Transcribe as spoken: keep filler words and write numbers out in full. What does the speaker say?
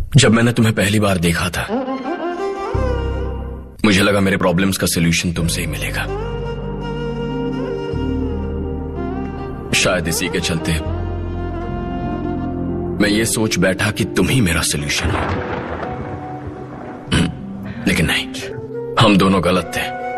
जब मैंने तुम्हें पहली बार देखा था मुझे लगा मेरे प्रॉब्लम्स का सलूशन तुमसे ही मिलेगा। शायद इसी के चलते मैं ये सोच बैठा कि तुम ही मेरा सलूशन हो, लेकिन नहीं, हम दोनों गलत थे।